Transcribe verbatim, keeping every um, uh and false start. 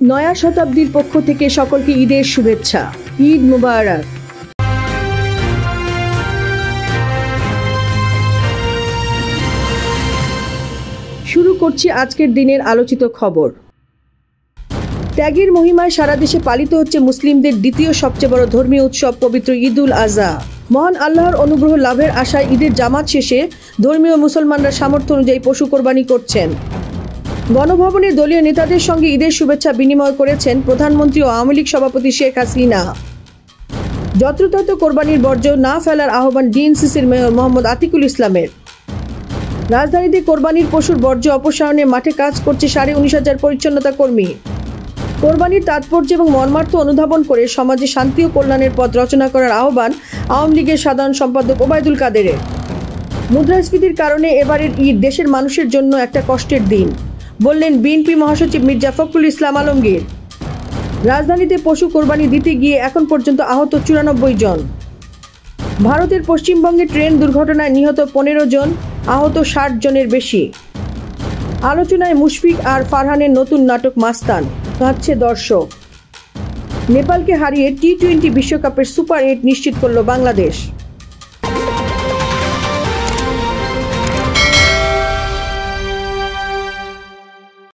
নয়া শতাব্দীর পক্ষ থেকে সকলকে ঈদের শুভেচ্ছা। ঈদ মুবারক। শুরু করছি আজকের দিনের আলোচিত খবর। ত্যাগের মহিমায় সারা দেশে পালিত হচ্ছে মুসলিমদের দ্বিতীয় সবচেয়ে বড় ধর্মীয় উৎসব পবিত্র ঈদ উল আজহা। মহান আল্লাহর অনুগ্রহ লাভের আশায় ঈদের জামাত শেষে ধর্মীয় মুসলমানরা সামর্থ্য অনুযায়ী পশু কোরবানি করছেন। গণভবনে দলীয় নেতাদের সঙ্গে ঈদের শুভেচ্ছা বিনিময় করেছেন প্রধানমন্ত্রী ও আওয়ামী লীগ সভাপতি শেখ হাসিনা। যত্রতত্র কোরবানির বর্জ্য না ফেলার আহ্বান ডিএনসিসির মেয়র মোহাম্মদ আতিকুল ইসলামের। রাজধানীতে কোরবানির পশুর বর্জ্য অপসারণে মাঠে কাজ করছে সাড়ে উনিশ হাজার পরিচ্ছন্নতা কর্মী। কোরবানির তাৎপর্য এবং মর্মার্থ অনুধাবন করে সমাজে শান্তি ও কল্যাণের পথ রচনা করার আহ্বান আওয়ামী লীগের সাধারণ সম্পাদক ওবায়দুল কাদেরের। মুদ্রাস্ফীতির কারণে এবারের ঈদ দেশের মানুষের জন্য একটা কষ্টের দিন বললেন বিএনপি মহাসচিব মির্জা ফখরুল ইসলাম আলমগীর। রাজধানীতে পশু কোরবানি দিতে গিয়ে এখন পর্যন্ত আহত চুরানব্বই জন। ভারতের পশ্চিমবঙ্গে ট্রেন দুর্ঘটনায় নিহত পনেরো জন, আহত ষাট জনের বেশি। আলোচনায় মুশফিক আর ফারহানের নতুন নাটক মাস্তান, কাঁদছে দর্শক। নেপালকে হারিয়ে টি টোয়েন্টি বিশ্বকাপের সুপার এইট নিশ্চিত করল বাংলাদেশ।